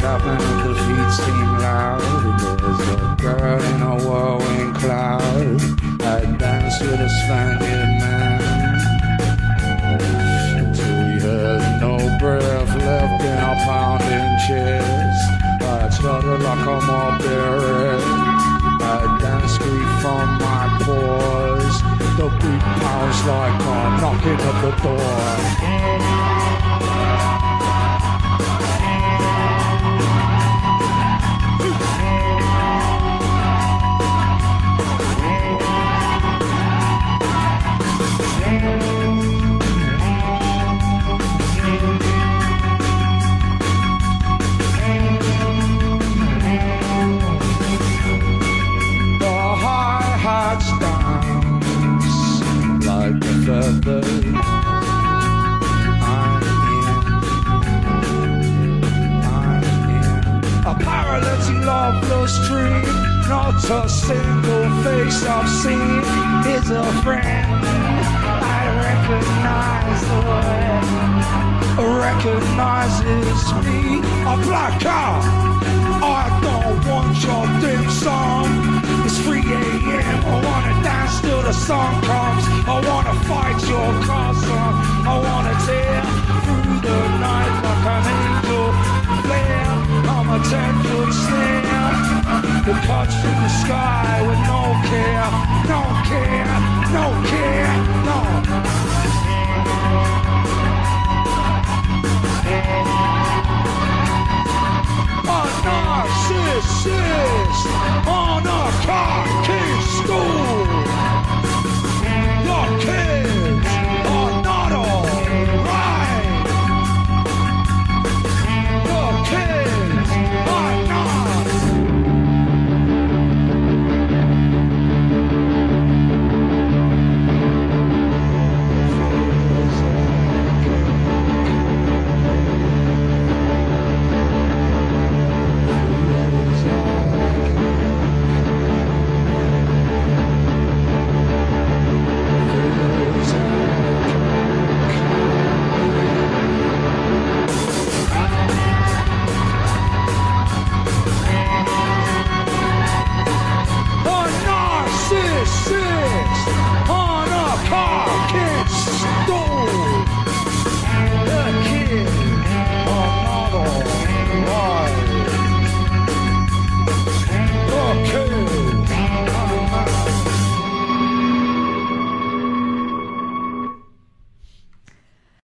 tapping with the feet seem loud. There's a girl in a whirlwind cloud. I dance with a Spaniard man until we had no breath left in our pounding chest. I shudder like I'm all buried. I dance scream from my pores. The beat pounds like I'm knocking at the door. Not a single face I've seen is a friend. I recognize the way, recognizes me. A black car, I don't want your dim sum. It's 3 a.m. I wanna dance till the sun comes. I wanna fight your cousin. I wanna tear through the night like an angel flare. I'm a 10-foot snare that cuts through the sky